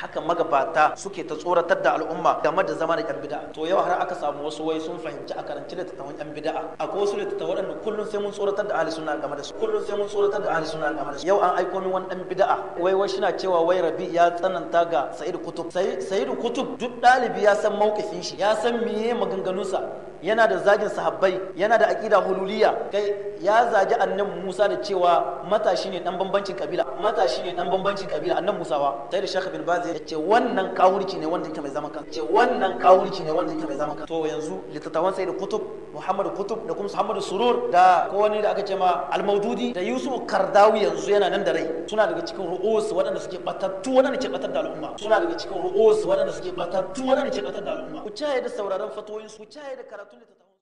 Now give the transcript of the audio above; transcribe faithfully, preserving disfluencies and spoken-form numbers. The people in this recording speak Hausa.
haka magabata suke ta tsoratar da al'umma game da zama da yan bid'a. To yau har aka samu wasu wai sun fahimci a karanci littattafan yan bid'a. Akwai wasu littattafan waɗanda kullum sai mun tsoratar da ahli sunna game da su kullum sai mun tsoratar da ahli sunna game da su. Yau an aiko min wani dan bid'a wai wai shina cewa wai Rabi ya tsananta ga Sa'id Kutub. Sa'id Kutub duk ɗalibi ya san mawqifin shi, ya san meye maganganunsa, yana da zagin sahabbai, yana da aqida hululiyya, kai ya zagi annabi Musa da cewa matashi ne dan bambancin kabila matashi ne dan bambancin kabila annabi Musa wa sai da Sheikh bin Baz ya ce wannan kawurci ne wanda yake mai zaman kan ce wannan kawurci ne wanda yake mai zaman kan. To yanzu littattafan sai da Kutub, Muhammad Kutub da kuma Muhammad Surur da ko wani da aka ce ma Al-Maududi da Yusuf Kardawi yanzu yana nan da rai, suna daga cikin ru'us waɗanda suke batattu waɗanda ke batar da al'umma suna daga cikin ru'us waɗanda suke batattu waɗanda ke batar da al'umma. Ku caye da sauraron fatoyin su, ku caye da karatun littattafan